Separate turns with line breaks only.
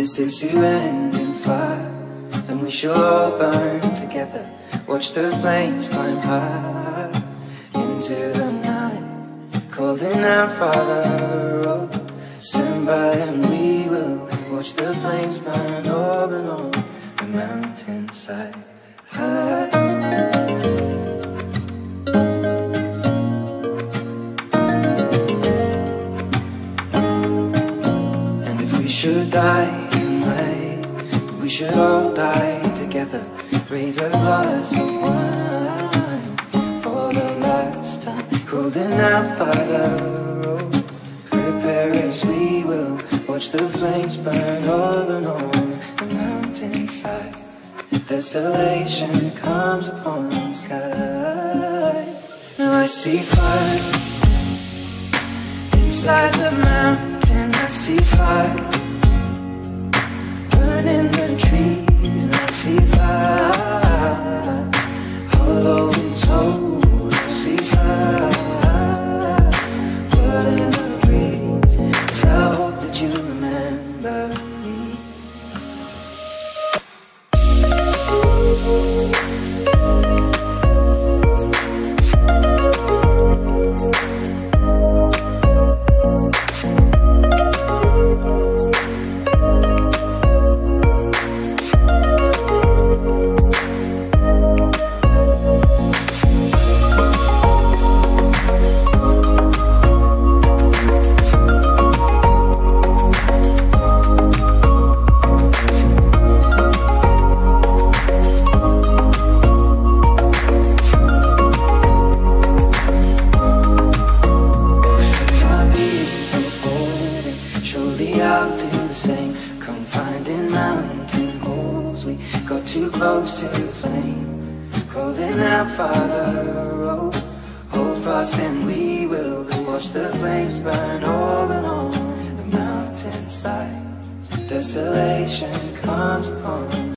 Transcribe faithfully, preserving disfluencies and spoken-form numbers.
this is to end in fire, then we shall all burn together. Watch the flames climb high into the night, calling out, Father, oh, stand by and we will watch the flames burn over and on the mountainside. High. And if we should die in way, we should all die together. Raise a glass of wine for the last time, calling out, Father, oh, prepare as we will watch the flames burn over and on the mountainside. Desolation comes upon the sky. Now I see fire inside the mountain. I see fire burning the trees, and I see fire hollow and soul. I see fire burning the breeze. I hope that you remember me. Surely I'll do the same. Come finding mountain holes, we got too close to the flame, calling out, Father, oh, hold fast and we will watch the flames burn over and on the mountainside. Desolation comes upon